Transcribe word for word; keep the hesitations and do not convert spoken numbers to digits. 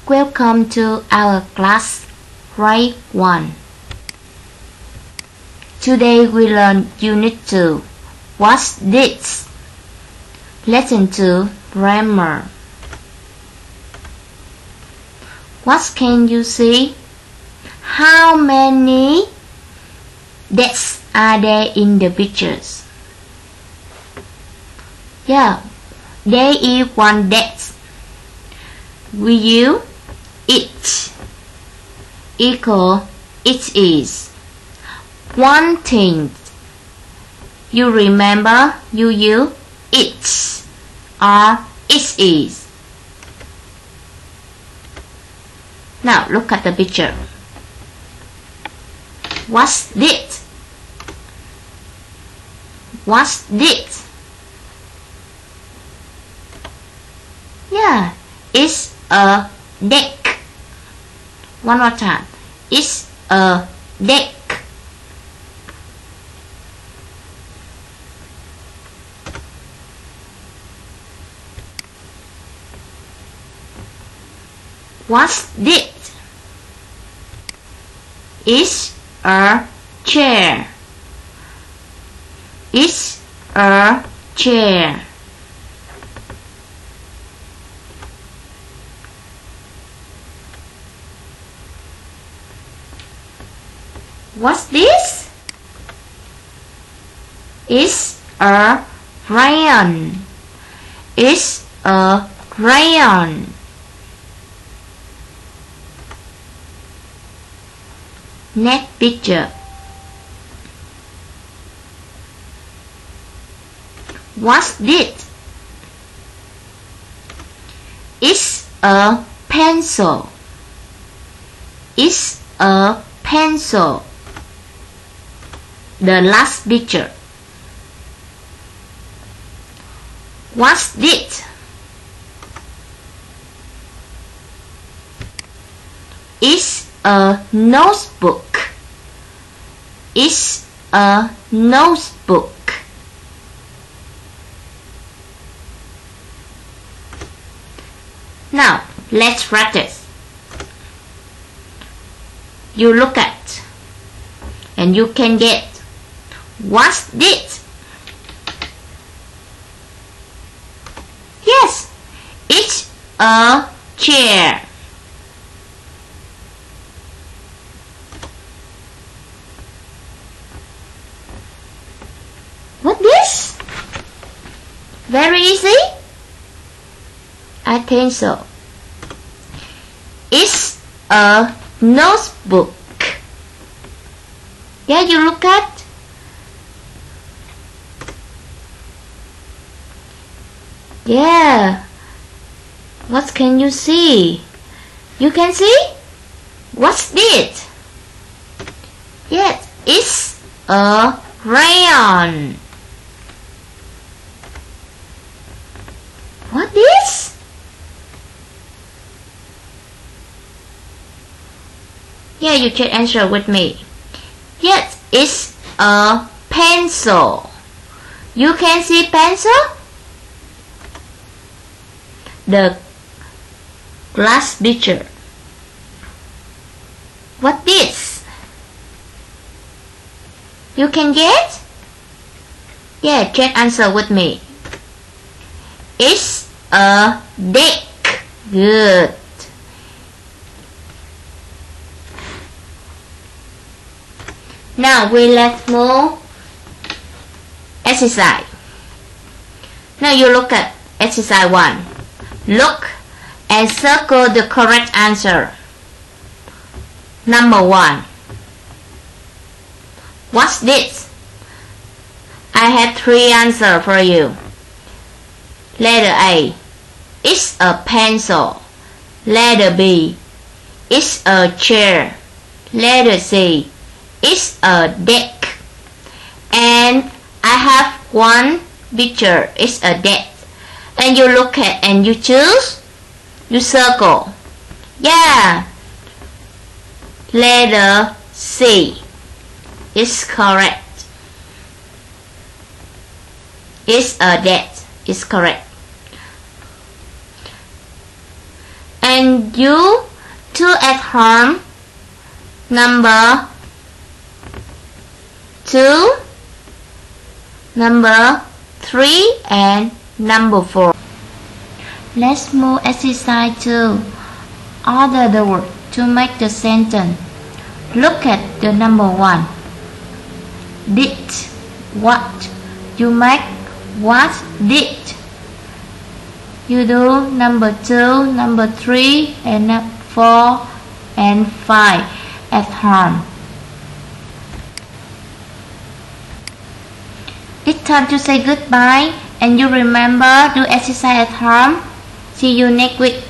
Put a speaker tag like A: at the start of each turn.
A: Welcome to our class, Grade one. Today we learn Unit two. What's this? Lesson two, Grammar. What can you see? How many desks are there in the pictures? Yeah, there is one desk. Will you? It equal it is. One thing. You remember you use it or it is. Now look at the picture. What's this? What's this? Yeah, it's a deck. One more time. It's a deck. What's this? It's a chair. It's a chair. What's this? It's a crayon. It's a crayon. Next picture. What's this? It's a pencil. It's a pencil. The last picture. What's this? It's a notebook. It's a notebook. Now, let's practice. You look at and you can get. What's this? Yes, it's a chair. What this? Very easy? I think so. It's a notebook. Yeah, you look at. Yeah. What can you see? You can see? What's this? Yes, it's a crayon. What is? Yeah, you can answer with me. Yes, it's a pencil. You can see pencil? The glass picture. What is? You can get? Yeah, check answer with me. It's a deck. Good. Now we let's move exercise. Now you look at exercise one. Look and circle the correct answer. Number one. What's this? I have three answers for you. Letter A. It's a pencil. Letter B. It's a chair. Letter C. It's a deck. And I have one picture. It's a deck. And you look at and you choose. You circle. Yeah. Letter C is correct. It's a deck. It's correct. And You two at home. Number two, number three, and number four. Let's move exercise two. Order the word to make the sentence. Look at the number one. Did what? You make what did. You do number two, number three, and four, and five at home. It's time to say goodbye, and you remember do exercise at home. See you next week.